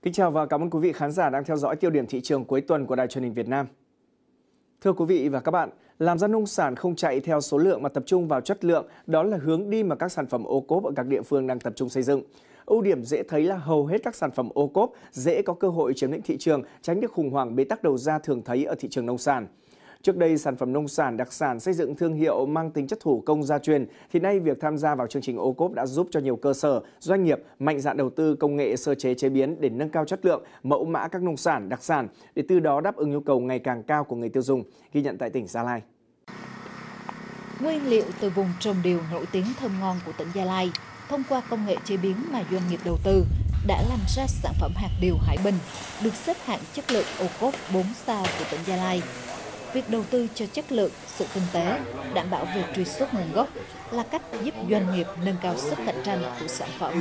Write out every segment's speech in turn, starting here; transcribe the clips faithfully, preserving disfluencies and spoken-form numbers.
Kính chào và cảm ơn quý vị khán giả đang theo dõi tiêu điểm thị trường cuối tuần của Đài Truyền hình Việt Nam. Thưa quý vị và các bạn, làm ra nông sản không chạy theo số lượng mà tập trung vào chất lượng, đó là hướng đi mà các sản phẩm ô cốp ở các địa phương đang tập trung xây dựng. Ưu điểm dễ thấy là hầu hết các sản phẩm ô cốp dễ có cơ hội chiếm lĩnh thị trường, tránh được khủng hoảng bế tắc đầu ra thường thấy ở thị trường nông sản. Trước đây, sản phẩm nông sản đặc sản xây dựng thương hiệu mang tính chất thủ công gia truyền, thì nay việc tham gia vào chương trình ô cốp đã giúp cho nhiều cơ sở, doanh nghiệp mạnh dạn đầu tư công nghệ sơ chế chế biến để nâng cao chất lượng, mẫu mã các nông sản đặc sản, để từ đó đáp ứng nhu cầu ngày càng cao của người tiêu dùng, ghi nhận tại tỉnh Gia Lai. Nguyên liệu từ vùng trồng điều nổi tiếng thơm ngon của tỉnh Gia Lai, thông qua công nghệ chế biến mà doanh nghiệp đầu tư, đã làm ra sản phẩm hạt điều Hải Bình, được xếp hạng chất lượng ô cốp bốn sao của tỉnh Gia Lai. Việc đầu tư cho chất lượng, sự tinh tế, đảm bảo việc truy xuất nguồn gốc là cách giúp doanh nghiệp nâng cao sức cạnh tranh của sản phẩm.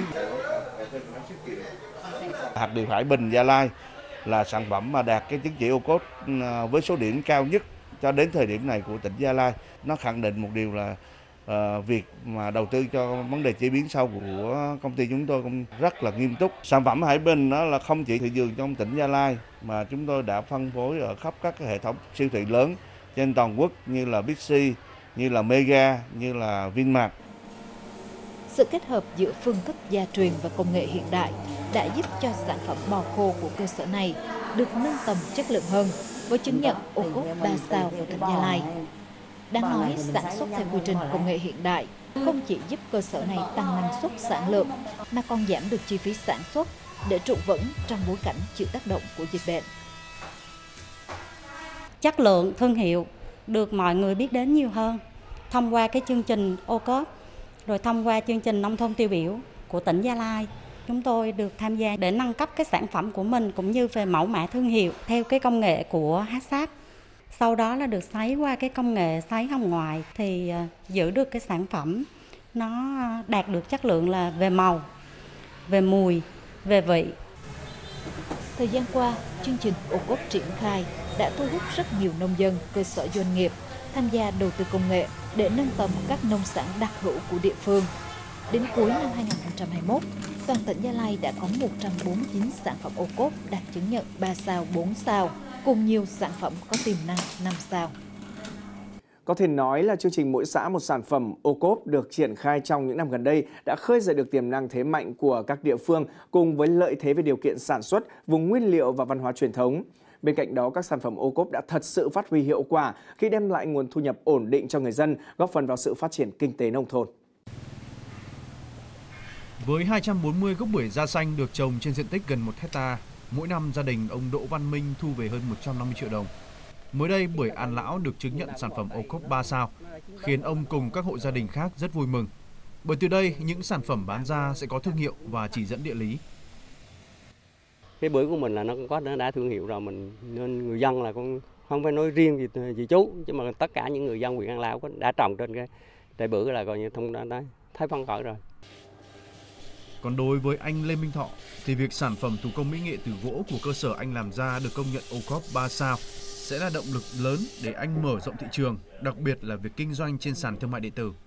Hạt điều Hải Bình Gia Lai là sản phẩm mà đạt cái chứng chỉ ô cốp với số điểm cao nhất cho đến thời điểm này của tỉnh Gia Lai. Nó khẳng định một điều là uh, việc mà đầu tư cho vấn đề chế biến sau của công ty chúng tôi cũng rất là nghiêm túc. Sản phẩm Hải Bình đó là không chỉ thị trường trong tỉnh Gia Lai mà chúng tôi đã phân phối ở khắp các hệ thống siêu thị lớn trên toàn quốc như là Bixi, như là Mega, như là Vinmart. Sự kết hợp giữa phương thức gia truyền và công nghệ hiện đại đã giúp cho sản phẩm bò khô của cơ sở này được nâng tầm chất lượng hơn với chứng nhận ô cốp ba sao của tỉnh Gia Lai. Đáng nói, sản xuất theo quy trình công nghệ hiện đại không chỉ giúp cơ sở này tăng năng suất sản lượng mà còn giảm được chi phí sản xuất để trụ vững trong bối cảnh chịu tác động của dịch bệnh. Chất lượng, thương hiệu được mọi người biết đến nhiều hơn thông qua cái chương trình ô cốp, rồi thông qua chương trình nông thôn tiêu biểu của tỉnh Gia Lai. Chúng tôi được tham gia để nâng cấp cái sản phẩm của mình cũng như về mẫu mã thương hiệu theo cái công nghệ của hát sáp. Sau đó là được sấy qua cái công nghệ sấy hồng ngoại thì giữ được cái sản phẩm nó đạt được chất lượng là về màu, về mùi, về vị. Thời gian qua, chương trình ô cốp triển khai đã thu hút rất nhiều nông dân, cơ sở doanh nghiệp tham gia đầu tư công nghệ để nâng tầm các nông sản đặc hữu của địa phương. Đến cuối năm hai nghìn không trăm hai mươi mốt, toàn tỉnh Gia Lai đã có một trăm bốn mươi chín sản phẩm ô cốp đạt chứng nhận ba sao, bốn sao, cùng nhiều sản phẩm có tiềm năng năm sao. Có thể nói là chương trình mỗi xã một sản phẩm ô cốp được triển khai trong những năm gần đây đã khơi dậy được tiềm năng thế mạnh của các địa phương cùng với lợi thế về điều kiện sản xuất, vùng nguyên liệu và văn hóa truyền thống. Bên cạnh đó, các sản phẩm ô cốp đã thật sự phát huy hiệu quả khi đem lại nguồn thu nhập ổn định cho người dân, góp phần vào sự phát triển kinh tế nông thôn. Với hai trăm bốn mươi gốc bưởi da xanh được trồng trên diện tích gần một hecta, mỗi năm gia đình ông Đỗ Văn Minh thu về hơn một trăm năm mươi triệu đồng. Mới đây, bưởi An Lão được chứng nhận sản phẩm ô cốp ba sao, khiến ông cùng các hộ gia đình khác rất vui mừng. Bởi từ đây, những sản phẩm bán ra sẽ có thương hiệu và chỉ dẫn địa lý. Cái bưởi của mình là nó có đã thương hiệu rồi, mình nên người dân là cũng không phải nói riêng gì, gì chú, chứ mà tất cả những người dân huyện An Lão đã trồng trên cái trái bưởi là coi như thông đã, đã thấy phấn khởi rồi. Còn đối với anh Lê Minh Thọ thì việc sản phẩm thủ công mỹ nghệ từ gỗ của cơ sở anh làm ra được công nhận ô cốp ba sao sẽ là động lực lớn để anh mở rộng thị trường, đặc biệt là việc kinh doanh trên sàn thương mại điện tử.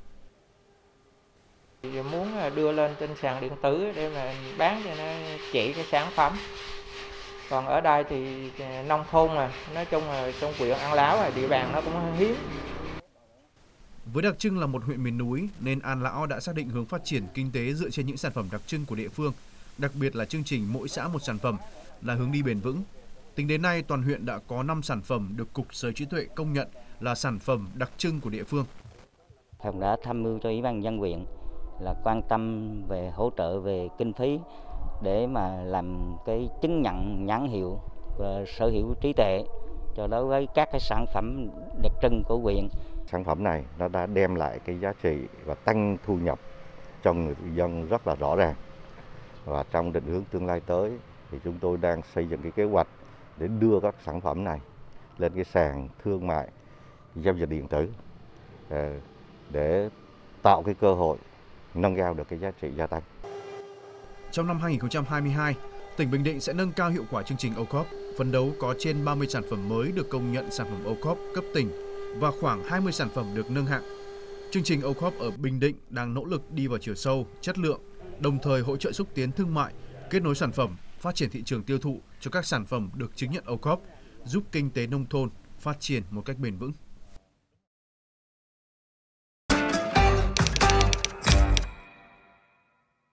Muốn đưa lên trên sàn điện tử để mà bán cho nó chỉ cái sản phẩm. Còn ở đây thì nông thôn mà, nói chung là trong huyện An Lão địa bàn nó cũng hiếm. Với đặc trưng là một huyện miền núi nên An Lão đã xác định hướng phát triển kinh tế dựa trên những sản phẩm đặc trưng của địa phương, đặc biệt là chương trình mỗi xã một sản phẩm là hướng đi bền vững. Tính đến nay, toàn huyện đã có năm sản phẩm được Cục Sở hữu trí tuệ công nhận là sản phẩm đặc trưng của địa phương. Phòng đã tham mưu cho Ủy ban nhân dân huyện là quan tâm về hỗ trợ về kinh phí để mà làm cái chứng nhận nhãn hiệu và sở hữu trí tuệ cho đối với các cái sản phẩm đặc trưng của huyện. Sản phẩm này nó đã đem lại cái giá trị và tăng thu nhập cho người dân rất là rõ ràng. Và trong định hướng tương lai tới thì chúng tôi đang xây dựng cái kế hoạch để đưa các sản phẩm này lên cái sàn thương mại giao dịch điện tử để tạo cái cơ hội nâng cao được cái giá trị gia tăng. Trong năm hai nghìn không trăm hai mươi hai, tỉnh Bình Định sẽ nâng cao hiệu quả chương trình ô cốp, phấn đấu có trên ba mươi sản phẩm mới được công nhận sản phẩm ô cốp cấp tỉnh và khoảng hai mươi sản phẩm được nâng hạng. Chương trình ô cốp ở Bình Định đang nỗ lực đi vào chiều sâu, chất lượng, đồng thời hỗ trợ xúc tiến thương mại, kết nối sản phẩm, phát triển thị trường tiêu thụ cho các sản phẩm được chứng nhận ô cốp, giúp kinh tế nông thôn phát triển một cách bền vững.